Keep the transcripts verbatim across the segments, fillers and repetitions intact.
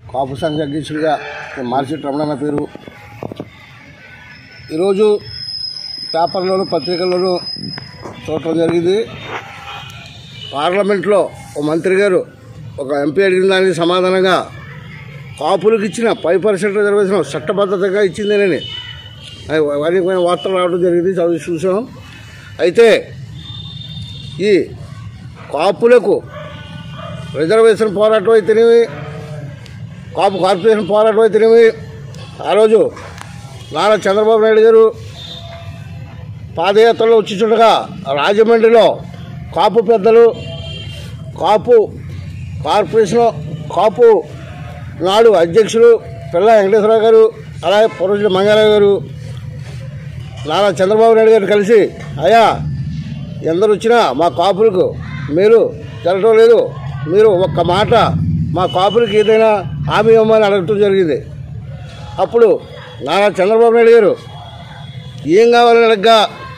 కాపు సంఘ అధ్యక్షుడిగా మార్చెట్టి రమణ పేరు. ఈరోజు పేపర్లోను పత్రికల్లోనూ చూడటం జరిగింది. పార్లమెంట్లో ఒక మంత్రి గారు ఒక ఎంపీ అడిగిన దానికి సమాధానంగా కాపులకు ఇచ్చిన ఫైవ్ పర్సెంట్ రిజర్వేషన్ చట్టబద్ధతగా ఇచ్చిందేనని అనేకమైన వార్తలు రావడం జరిగింది, చదివి చూసాం. అయితే ఈ కాపులకు రిజర్వేషన్ పోరాటం అయితేనేమి, కాపు కార్పొరేషన్ పోరాటం అయితేనేమి, ఆ రోజు నారా చంద్రబాబు నాయుడు గారు పాదయాత్రలో వచ్చి చూడగా రాజమండ్రిలో కాపు పెద్దలు, కాపు కార్పొరేషన్, కాపు నాడు అధ్యక్షులు పిల్ల వెంకటేశ్వరరావు గారు, అలాగే పొరజుల మంగారావు గారు నారా చంద్రబాబు నాయుడు గారు కలిసి, అయ్యా ఎందరు వచ్చినా మా కాపులకు మీరు జరగటం లేదు, మీరు ఒక్క మాట మా కాపులకి ఏదైనా హామీ ఇవ్వమని అడగటం జరిగింది. అప్పుడు నారా చంద్రబాబు నాయుడు గారు ఏం కావాలని అడగగా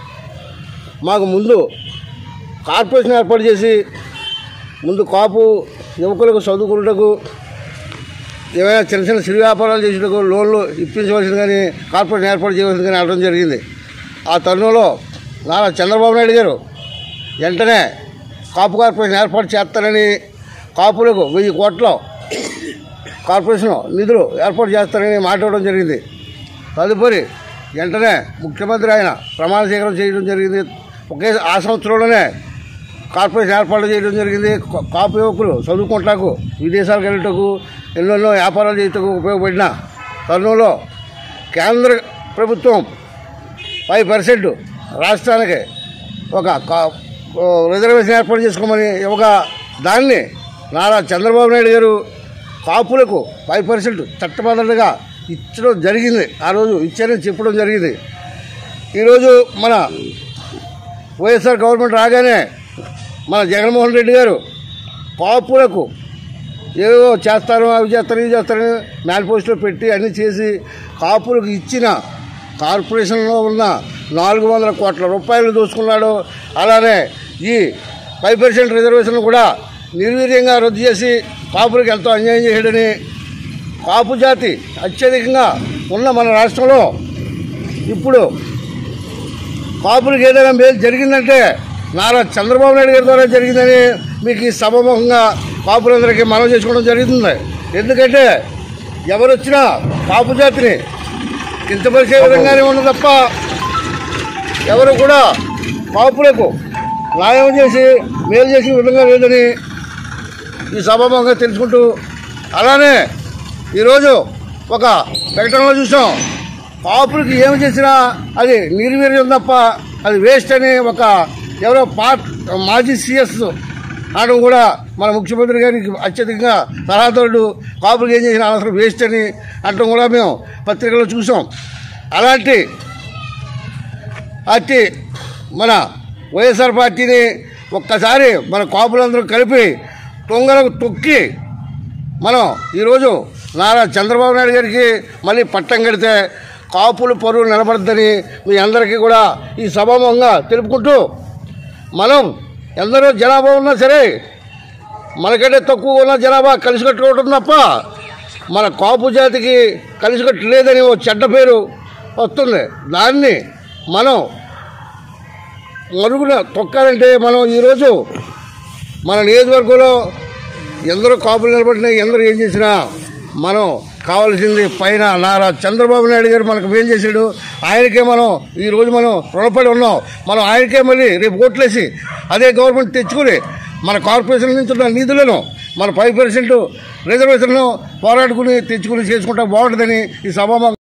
మాకు ముందు కార్పొరేషన్ ఏర్పాటు చేసి ముందు కాపు యువకులకు చదువుకున్నటకు, ఏమైనా చిన్న చిన్న సిరి వ్యాపారాలు చేసేటకు లోన్లు ఇప్పించవలసింది కానీ కార్పొరేషన్ ఏర్పాటు చేయవలసింది కానీ అడగడం జరిగింది. ఆ తరుణంలో నారా చంద్రబాబు నాయుడు గారు వెంటనే కాపు కార్పొరేషన్ ఏర్పాటు చేస్తారని, కాపులకు వెయ్యి కోట్ల కార్పొరేషన్ నిధులు ఏర్పాటు చేస్తారని మాట్లాడడం జరిగింది. తదుపరి వెంటనే ముఖ్యమంత్రి ఆయన ప్రమాణ స్వీకారం చేయడం జరిగింది. ఒకే ఆ సంవత్సరంలోనే కార్పొరేషన్ ఏర్పాటు చేయడం జరిగింది. కాపు యువకులు చదువుకుంటాకు, విదేశాలకు వెళ్ళటకు, ఎన్నెన్నో వ్యాపారాలు చేయటకు ఉపయోగపడిన తరుణంలో కేంద్ర ప్రభుత్వం ఫైవ్ పర్సెంట్ రాష్ట్రానికి ఒక రిజర్వేషన్ ఏర్పాటు చేసుకోమని ఇవ్వగా దాన్ని నారా చంద్రబాబు నాయుడు గారు కాపులకు ఫైవ్ పర్సెంట్ చట్టబద్ధంగా ఇచ్చడం జరిగింది. ఆ రోజు ఇచ్చారని చెప్పడం జరిగింది. ఈరోజు మన వైఎస్ఆర్ గవర్నమెంట్ రాగానే మన జగన్మోహన్ రెడ్డి గారు కాపులకు ఏవో చేస్తారు, అవి చేస్తారు, ఇవి చేస్తారని మేనిఫెస్టో పెట్టి అన్నీ చేసి కాపులకు ఇచ్చిన కార్పొరేషన్లో ఉన్న నాలుగు వందల కోట్ల రూపాయలు దోచుకున్నాడు. అలానే ఈ ఫైవ్ పర్సెంట్ రిజర్వేషన్ కూడా నిర్వీర్యంగా రద్దు చేసి కాపులకు ఎంతో అన్యాయం చేయడని, కాపు జాతి అత్యధికంగా ఉన్న మన రాష్ట్రంలో ఇప్పుడు కాపులకు ఏదైనా మేలు జరిగిందంటే నారా చంద్రబాబు నాయుడు గారి ద్వారా జరిగిందని మీకు ఈ సభముఖంగా కాపులందరికీ మనవి చేసుకోవడం జరుగుతుంది. ఎందుకంటే ఎవరు వచ్చినా కాపు జాతిని కించపరిచే విధంగానే ఉంది తప్ప ఎవరు కూడా కాపులకు న్యాయం చేసి మేలు చేసే విధంగా లేదని ఈ సభాముఖంగా తెలుసుకుంటూ, అలానే ఈరోజు ఒక ప్రకటనలో చూసాం, కాపులకి ఏమి చేసినా అది నిర్వీర్యం తప్ప అది వేస్ట్ అని ఒక ఎవరో పార్ట్ మాజీ సీఎస్ అనడం కూడా మన ముఖ్యమంత్రి గారికి అత్యధికంగా సలహాదారుడు కాపులకు ఏం చేసినా అవసరం వేస్ట్ అని అనడం కూడా మేము పత్రికలో చూసాం. అలాంటి అట్టి మన వైఎస్ఆర్ పార్టీని ఒక్కసారి మన కాపులందరూ కలిపి తొంగలకు తొక్కి మనం ఈరోజు నారా చంద్రబాబు నాయుడు గారికి మళ్ళీ పట్టం కడితే కాపులు పరువు నిలబడద్దని మీ అందరికీ కూడా ఈ సభాముఖంగా తెలుపుకుంటూ, మనం ఎందరో జనాభా ఉన్నా సరే మనకంటే తక్కువ ఉన్న జనాభా కలిసికట్టుకోవడం తప్ప మన కాపు జాతికి కలిసికట్టు లేదని ఓ చెడ్డ పేరు వస్తుంది. దాన్ని మనం మరుగున తొక్కాలంటే మనం ఈరోజు మన నియోజకవర్గంలో ఎందరో కాపులు నిలబడినాయి, ఎందరో ఏం చేసినా మనం కావాల్సింది పైన నారా చంద్రబాబు నాయుడు గారు మనకు ఏం చేశాడు, ఆయనకే మనం ఈరోజు మనం రుణపడి ఉన్నాం. మనం ఆయనకే మళ్ళీ రేపు ఓట్లేసి అదే గవర్నమెంట్ తెచ్చుకుని మన కార్పొరేషన్ నుంచి ఉన్న నిధులను మన ఫైవ్ పర్సెంట్ రిజర్వేషన్ను పోరాడుకుని తెచ్చుకుని చేసుకుంటా బాగుంటుందని ఈ సభ